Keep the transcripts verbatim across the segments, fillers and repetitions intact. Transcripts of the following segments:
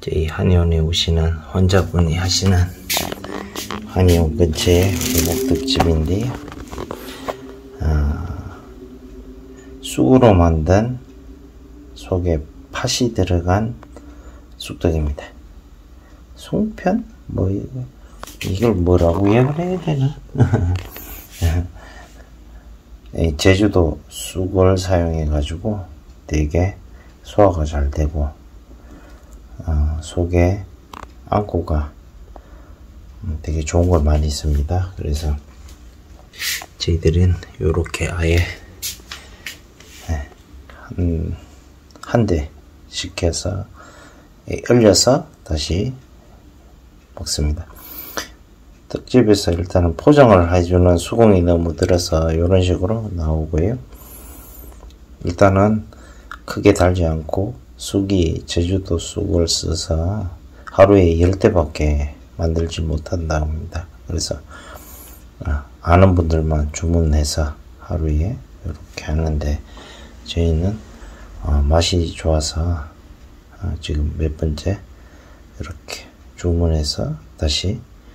저희 한의원에 오시는 환자분이 하시는 한의원 근처의 목덕집인데요. 어, 쑥으로 만든 속에 팥이 들어간 쑥떡입니다. 송편? 뭐 이거, 이걸 뭐라고 이야기를 해야 되나? 제주도 쑥을 사용해 가지고 되게 소화가 잘 되고 어, 속에 안고가 되게 좋은 걸 많이 씁니다. 그래서 저희들은 요렇게 아예 한, 한 대 시켜서 얼려서 다시 먹습니다. 떡집에서 일단은 포장을 해주는 수공이 너무 들어서 이런 식으로 나오고요. 일단은 크게 달지 않고 쑥이 제주도 쑥을 써서 하루에 열 대밖에 만들지 못한다 합니다. 그래서 아는 분들만 주문해서 하루에 이렇게 하는데 저희는 맛이 좋아서 지금 몇 번째 이렇게 주문해서 다시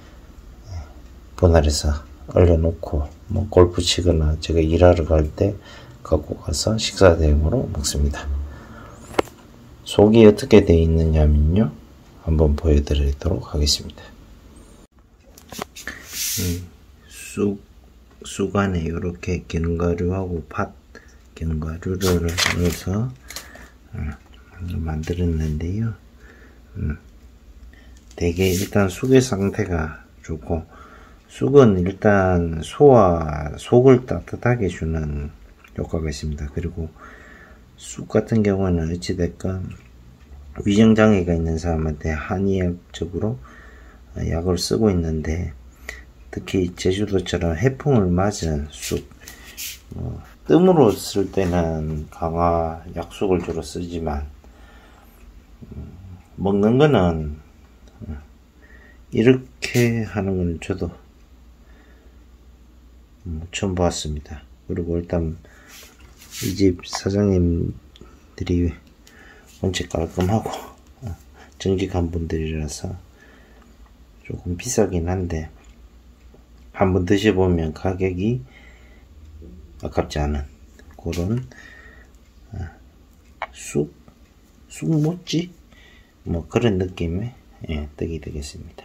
분할해서 얼려놓고 뭐 골프 치거나 제가 일하러 갈 때 갖고 가서 식사 대용으로 먹습니다. 속이 어떻게 되어 있느냐면요, 한번 보여드리도록 하겠습니다. 음, 쑥, 쑥 안에 이렇게 견과류하고 팥 견과류를 넣어서 음, 만들었는데요. 음, 되게 일단 쑥의 상태가 좋고, 쑥은 일단 소화, 속을 따뜻하게 주는 효과가 있습니다. 그리고 쑥 같은 경우는 어찌됐건 위장장애가 있는 사람한테 한의학적으로 약을 쓰고 있는데, 특히 제주도처럼 해풍을 맞은 쑥, 뭐 뜸으로 쓸 때는 강화 약쑥을 주로 쓰지만 음, 먹는 거는 이렇게 하는 건 저도 처음 봤습니다. 그리고 일단 이 집 사장님들이 원체 깔끔하고 정직한 분들이라서 조금 비싸긴 한데 한번 드셔보면 가격이 아깝지 않은 그런 쑥, 쑥모찌 뭐 그런 느낌의 예, 떡이 되겠습니다.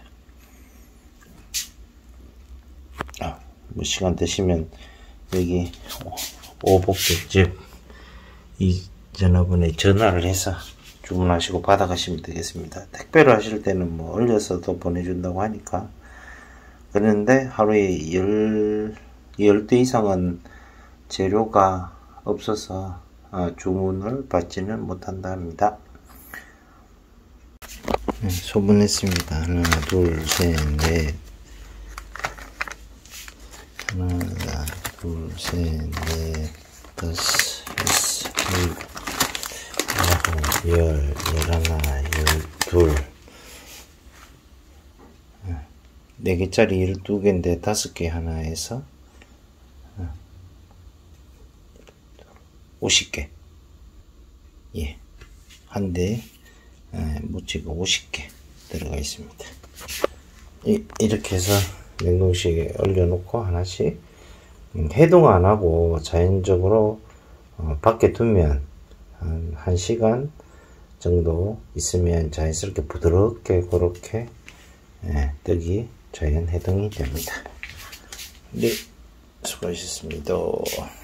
아, 뭐 시간 되시면 여기 오복덕집 이 전화번호에 전화를 해서 주문하시고 받아가시면 되겠습니다. 택배로 하실 때는 뭐 얼려서도 보내준다고 하니까, 그런데 하루에 열, 열 대 이상은 재료가 없어서 아, 주문을 받지는 못한다 합니다. 네, 소분했습니다. 하나, 둘, 셋, 넷. 하나, 둘, 셋, 넷, 다섯, 여섯, 일곱, 열, 열하나, 열둘. 네 개짜리 열두 개인데 다섯 개 하나 해서 오십 개. 예. 한 대, 모찌가 오십 개 들어가 있습니다. 이, 이렇게 해서 냉동실에 얼려놓고 하나씩 음, 해동 안 하고 자연적으로 어, 밖에 두면 한, 한 시간 정도 있으면 자연스럽게 부드럽게 그렇게 예, 떡이 자연 해동이 됩니다. 네, 수고하셨습니다.